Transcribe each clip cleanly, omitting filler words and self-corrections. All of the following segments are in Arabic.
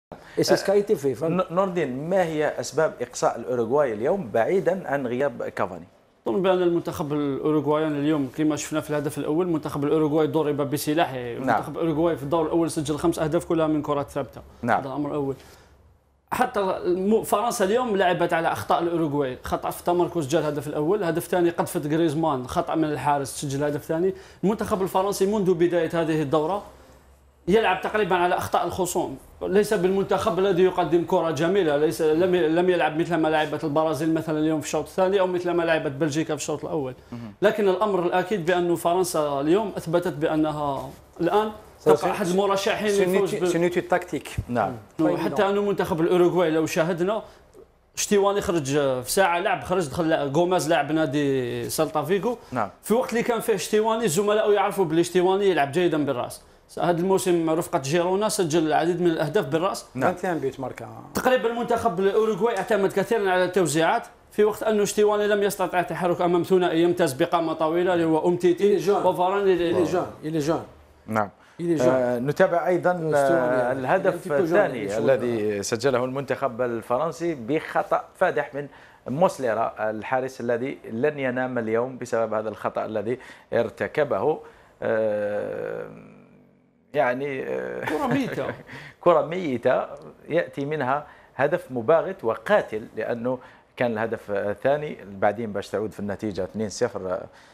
Et c'est ce qui a été fait. نور الدين، ما هي أسباب إقصاء الأوروغواي اليوم بعيدا عن غياب كافاني؟ أظن بأن المنتخب الأوروغواياني اليوم كما شفنا في الهدف الأول، منتخب الأوروغواي ضرب بسلاحه. منتخب الأوروغواي في الدور الأول سجل 5 أهداف كلها من كرات ثابتة. هذا الأمر الأول. حتى فرنسا اليوم لعبت على أخطاء الأوروغواي، خطأ في التمركز جاء الهدف الأول، الهدف الثاني قذفة غريزمان، خطأ من الحارس سجل الهدف الثاني. المنتخب الفرنسي منذ بداية هذه الدورة يلعب تقريبا على أخطاء الخصوم، ليس بالمنتخب الذي يقدم كرة جميلة، لم يلعب مثل ما لعبت البرازيل مثلا اليوم في الشوط الثاني أو مثل ما لعبت بلجيكا في الشوط الأول. لكن الأمر الأكيد بأن فرنسا اليوم أثبتت بأنها الآن تبقى أحد المرشحين للفوز سنوتي تكتيك. نعم. وحتى أنه منتخب الأوروغواي لو شاهدنا شتيواني خرج في ساعة لعب، خرج دخل غوماز لاعب نادي سلطا فيغو. نعم. في وقت اللي كان فيه شتيواني زملائه يعرفوا بلي شتيواني يلعب جيدا بالراس. هذا الموسم رفقة جيرونا سجل العديد من الأهداف بالراس. 21 بيت ماركا. تقريبا المنتخب الأوروغواي اعتمد كثيرا على التوزيعات، في وقت أنه شتيواني لم يستطع التحرك أمام ثنائي يمتاز بقامة طويلة اللي هو أمتيتي وفاران. إلي جان. نعم. نتابع أيضا الهدف الثاني الذي سجله المنتخب الفرنسي بخطأ فادح من موسليرا الحارس الذي لن ينام اليوم بسبب هذا الخطأ الذي ارتكبه. يعني كرة ميتة. كرة ميتة يأتي منها هدف مباغت وقاتل، لأنه كان الهدف الثاني بعدين باش تعود في النتيجة 2-0.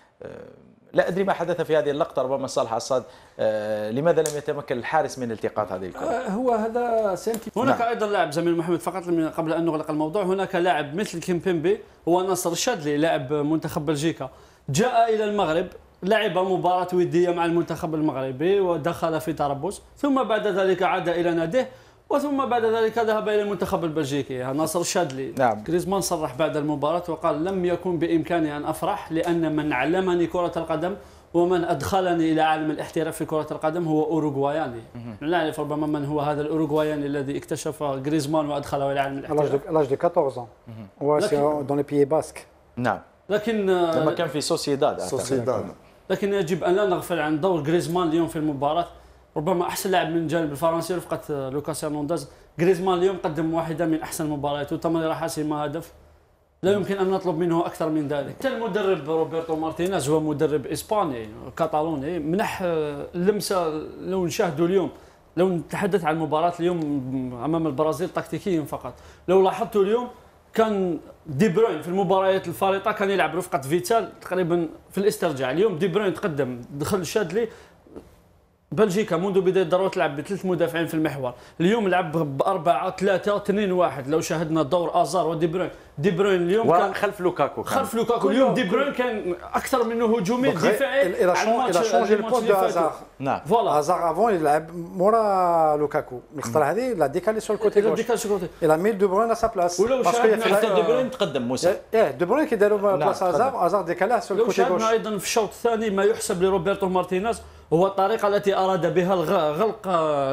لا أدري ما حدث في هذه اللقطة، ربما صالح عصاد لماذا لم يتمكن الحارس من التقاط هذه الكرة؟ هو هذا سنتي. هناك أيضا لاعب زميل محمد فقط قبل أن نغلق الموضوع، هناك لاعب مثل كيمبيمبي هو ناصر الشاذلي لاعب منتخب بلجيكا، جاء إلى المغرب لعب مباراة ودية مع المنتخب المغربي ودخل في تربص، ثم بعد ذلك عاد إلى ناديه، وثم بعد ذلك ذهب إلى المنتخب البلجيكي ناصر الشاذلي. نعم. غريزمان صرح بعد المباراة وقال: لم يكن بإمكاني أن أفرح، لأن من علمني كرة القدم ومن أدخلني إلى عالم الاحتراف في كرة القدم هو أوروغواياني. لا نعرف ربما من هو هذا الأوروغواياني الذي اكتشف غريزمان وأدخله إلى عالم الاحتراف. لاج دو 14 هو دون لي بيي باسك. نعم. لكن لما كان في سوسيداد. لكن يجب أن لا نغفل عن دور غريزمان اليوم في المباراة، ربما أحسن لاعب من الجانب الفرنسي رفقة لوكاس هرنانديز. غريزمان اليوم قدم واحدة من أحسن مبارياته، تمريرة حاسمة، هدف، لا يمكن أن نطلب منه أكثر من ذلك. حتى المدرب روبرتو مارتينيز هو مدرب إسباني كاتالوني، منح اللمسة. لو نشاهدوا اليوم، لو نتحدث عن مباراة اليوم أمام البرازيل تكتيكيا فقط، لو لاحظتوا اليوم كان دي بروين في المباريات الفارطة كان يلعب رفقة فيتال تقريبا في الاسترجاع. اليوم دي بروين تقدم، دخل شادلي. بلجيكا منذ بداية الدورة تلعب ب3 مدافعين في المحور، اليوم لعب ب4-3-2-1. لو شاهدنا دور ازار ودي بروين، دي بروين اليوم كان خلف لوكاكو. اليوم دي بروين كان أكثر منه هجومي دفاعي. Il a changé le poste de Hazard. نعم. Hazard avant il لعب مورا لوكاكو، الخطرة هذه لا ديكالي سور الكوتي غوش. Il a mis دي بروين à sa place. ولو شاهدنا حتى دي بروين تقدم موسى. دي بروين كي داروا بلاص هازار ديكالاه سور الكوتي غوش. لو شاهدنا أيضا في الشوط الثاني ما يحسب لروبرتو مارتينيز هو الطريقة التي أراد بها غلق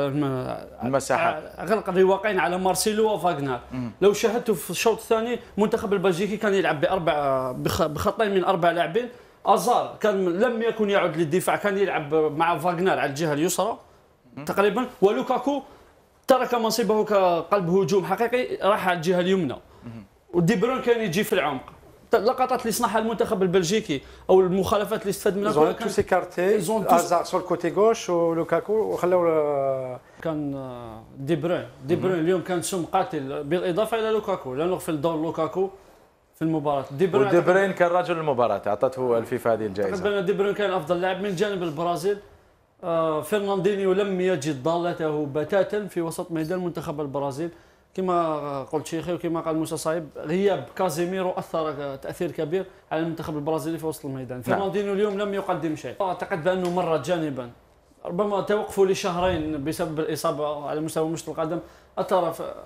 المساحات، غلق الرواقين على مارسيلو وفاغنر. لو شاهدتوا في الشوط الثاني المنتخب البلجيكي كان يلعب بخطين من 4 لاعبين. أزار لم يكن يعد للدفاع، كان يلعب مع فاغنر على الجهة اليسرى تقريبا، ولوكاكو ترك منصبه كقلب هجوم حقيقي، راح على الجهة اليمنى، ودي بروين كان يجي في العمق. اللقطات اللي صنعها المنتخب البلجيكي او المخالفات اللي استفاد منها كان تو سيكارتي ازار سور الكوتي غوش ولوكاكو وخلاو كان دي بروين اليوم كان سم قاتل، بالاضافه الى لوكاكو. لا نغفل دور لوكاكو في المباراه. دي بروين كان رجل المباراه، اعطته الفيفا هذه الجائزه. تقريبا دي بروين كان افضل لاعب. من جانب البرازيل فرناندينيو لم يجد ضالته بتاتا في وسط ميدان منتخب البرازيل. كما قلت شيخي وكما قال موسى صايب، غياب كازيميرو اثر تاثير كبير على المنتخب البرازيلي في وسط الميدان. فرناندينيو اليوم لم يقدم شيء، اعتقد بانه مر جانبا. ربما توقفوا لشهرين بسبب الاصابه على مستوى مشط القدم اثر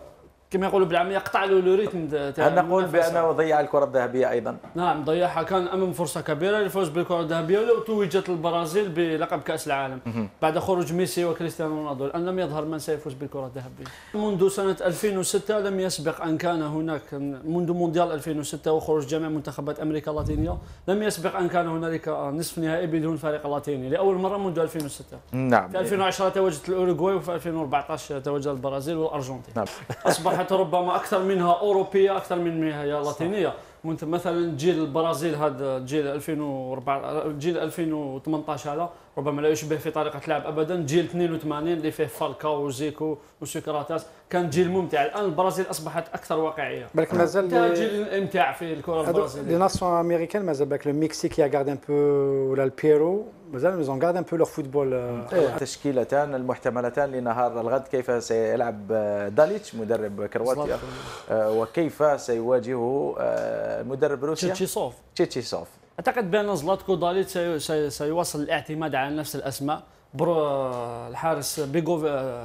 كما يقولوا بالعاميه يقطع له لو ريتم هل نقول بانه ضيع الكره الذهبيه ايضا؟ نعم ضيعها، كان امام فرصه كبيره للفوز بالكره الذهبيه، ولو توجت البرازيل بلقب كاس العالم بعد خروج ميسي وكريستيانو رونالدو، الان لم يظهر من سيفوز بالكره الذهبيه. منذ سنه 2006 لم يسبق ان كان هناك، منذ مونديال 2006 وخروج جميع منتخبات امريكا اللاتينيه، لم يسبق ان كان هنالك نصف نهائي بدون فريق لاتيني لاول مره منذ 2006. نعم. في 2010 تواجدت الاوروغواي، وفي 2014 تواجد البرازيل والارجنتين. نعم. اصبحت ربما اكثر منها اوروبيه اكثر منها هي لاتينيه. مثلا جيل البرازيل هذا جيل 2004 جيل 2018 هذا ربما لا يشبه في طريقه اللعب ابدا. جيل 82 اللي فيه فالكاو وزيكو وسوكراتاس كان جيل ممتع. الان البرازيل اصبحت اكثر واقعيه. بالك مازال جيل الامتاع في الكره البرازيليه. لي ناسيون امريكان مازال بالك المكسيك يا غارد ان بو ولا البيرو مازال ميزون غارد ان بو لور فوتبول. التشكيلتان المحتملتان لنهار الغد، كيف سيلعب داليتش مدرب كرواتيا وكيف سيواجهه المدرب روسيا تشيتشيسوف. اعتقد بان زلاتكو داليتش سيواصل الاعتماد على نفس الاسماء. الحارس بيغوف،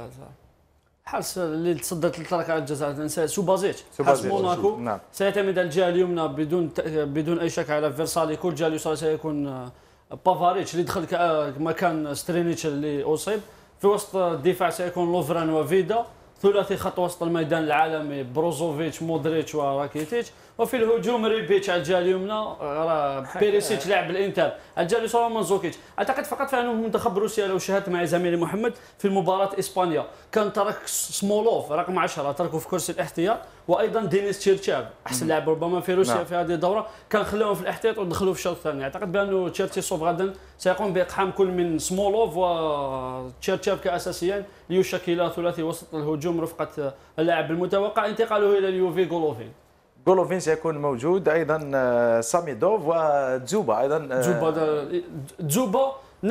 الحارس اللي تصدت للتركه الجزائر سوبازيتش حارس موناكو. نعم. سيعتمد على الجهه اليمنى بدون اي شك على فيرساليكو. الجهه اليسرى سيكون بافاريتش اللي دخل مكان سترينيتش اللي اصيب. في وسط الدفاع سيكون لوفران وفيدا. ثلاثي خط وسط الميدان العالمي بروزوفيتش مودريتش وراكيتيتش. وفي الهجوم ريبيتش على الجهه اليمنى، بيريسيتش لاعب الانتر، على الجهه اليسرى مانزوكيتش. اعتقد فقط في انه منتخب روسيا، لو شاهدت معي زميلي محمد في مباراه اسبانيا، كان ترك سمولوف رقم 10 تركه في كرسي الاحتياط، وايضا دينيس تشيرتشاف احسن لاعب ربما في روسيا. نعم. في هذه الدوره كان خلاهم في الاحتياط ودخلوه في الشوط الثاني. اعتقد بانه تشيرتشيسوف غدا سيقوم باقحام كل من سمولوف وتشيرتشاف كاساسيين ليشكل ثلاثي وسط الهجوم رفقه اللاعب المتوقع انتقاله الى اليوفي غولوفين سيكون موجود، ايضا ساميدوف وتزوبا ايضا. تزوبا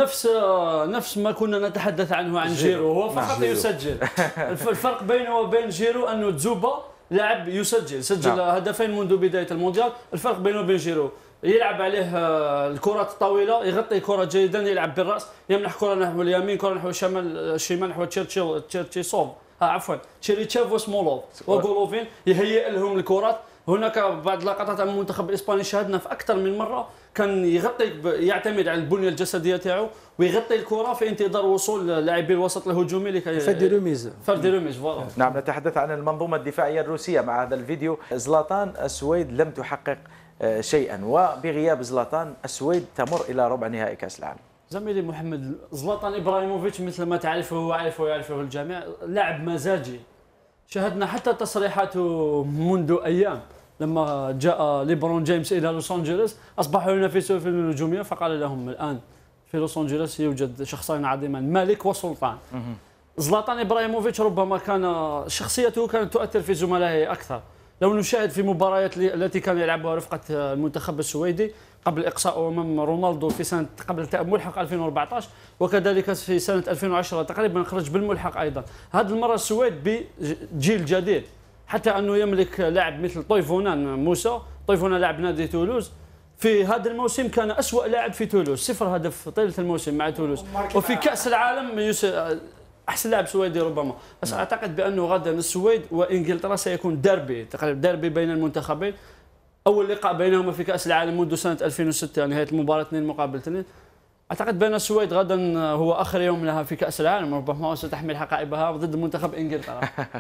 نفس ما كنا نتحدث عنه عن جيرو، هو فقط يسجل. الفرق بينه وبين جيرو انه تزوبا لاعب يسجل، سجل هدفين منذ بدايه المونديال. الفرق بينه وبين جيرو يلعب عليه الكرات الطويله، يغطي كره جيدا، يلعب بالراس، يمنح كره نحو اليمين، كره نحو الشمال نحو تشيرتشيسوف تشيريتشيف وسمولوف وغولوفين، يهيئ لهم الكرات. هناك بعض لقطات عن المنتخب الاسباني شاهدنا في اكثر من مره كان يعتمد على البنيه الجسديه تاعو ويغطي الكره في انتظار وصول لاعبي الوسط الهجومي لكي فردي روميز فوالا. نعم. نتحدث عن المنظومه الدفاعيه الروسيه مع هذا الفيديو. زلاتان السويد لم تحقق شيئا، وبغياب زلاتان السويد تمر الى ربع نهائي كاس العالم. زميلي محمد، زلاتان ابراهيموفيتش مثل ما تعرفه ويعرفه الجميع، لاعب مزاجي. شاهدنا حتى تصريحاته منذ ايام لما جاء ليبرون جيمس الى لوس انجلوس، اصبحوا ينافسوا في النجوميه، فقال لهم الان في لوس انجلوس يوجد شخصين عظيمان، ملك وسلطان. زلاتان ابراهيموفيتش ربما كان شخصيته كانت تؤثر في زملائه اكثر. لو نشاهد في مباريات التي كان يلعبها رفقه المنتخب السويدي قبل اقصائه امام رونالدو في سنه قبل ملحق 2014، وكذلك في سنه 2010 تقريبا خرج بالملحق ايضا. هذه المره السويد بجيل جديد، حتى انه يملك لاعب مثل طيفونان موسى. طيفونان لاعب نادي تولوز، في هذا الموسم كان أسوأ لاعب في تولوز، 0 هدف طيله الموسم مع تولوز. وفي كاس العالم احسن لاعب سويدي ربما. بس اعتقد بانه غدا السويد وانجلترا سيكون ديربي، تقريبا ديربي بين المنتخبين، اول لقاء بينهما في كاس العالم منذ سنه 2006، نهايه المباراه 2-2. اعتقد بان السويد غدا هو اخر يوم لها في كاس العالم، ربما ستحمل حقائبها ضد منتخب انجلترا.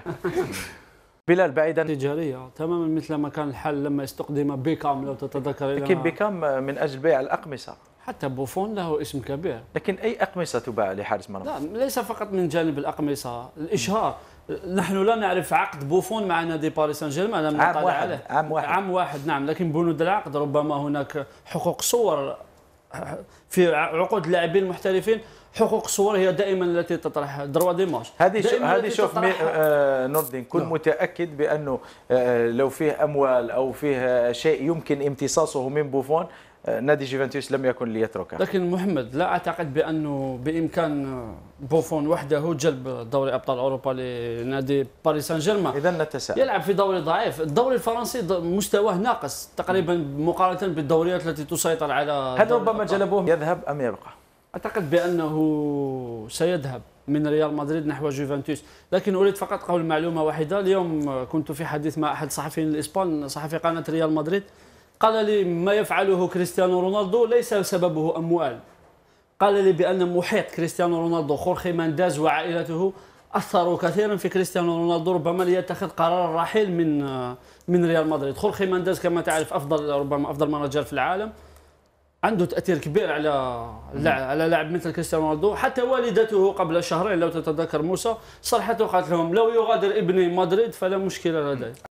بلال، بعيدا تجاريه تماما مثل ما كان الحال لما استقدم بيكام لو تتذكر. لكن بيكام من اجل بيع الاقمصه، حتى بوفون له اسم كبير. لكن اي اقمصه تباع لحارس مرمى؟ لا، ليس فقط من جانب الاقمصه، الاشهار. نحن لا نعرف عقد بوفون مع نادي باريس سان جيرمان، لم نطلع عليه. عام واحد نعم، لكن بنود العقد ربما هناك حقوق صور في عقود اللاعبين المحترفين. حقوق الصور هي دائما التي تطرح دروا دي ماتش. هذه شوف نور الدين، كن متاكد بانه لو فيه اموال او فيه شيء يمكن امتصاصه من بوفون، نادي جوفنتوس لم يكن ليتركه. لكن محمد، لا اعتقد بانه بامكان بوفون وحده جلب دوري ابطال اوروبا لنادي باريس سان جيرمان. اذا نتساءل، يلعب في دوري ضعيف. الدوري الفرنسي مستواه ناقص تقريبا مقارنه بالدوريات التي تسيطر على. هل ربما جلبوه يذهب ام يبقى؟ اعتقد بانه سيذهب. من ريال مدريد نحو جوفنتوس. لكن اريد فقط قول معلومه واحده. اليوم كنت في حديث مع احد صحفيين الاسبان، صحفي قناه ريال مدريد، قال لي ما يفعله كريستيانو رونالدو ليس سببه اموال. قال لي بان محيط كريستيانو رونالدو خورخي مانداز وعائلته اثروا كثيرا في كريستيانو رونالدو، ربما ليتخذ قرار الرحيل من ريال مدريد. خورخي مانداز كما تعرف ربما افضل مانجر في العالم، عنده تاثير كبير على لاعب مثل كريستيانو رونالدو. حتى والدته قبل شهرين لو تتذكر موسى صرحت وقالت لهم لو يغادر ابني مدريد فلا مشكله لدي.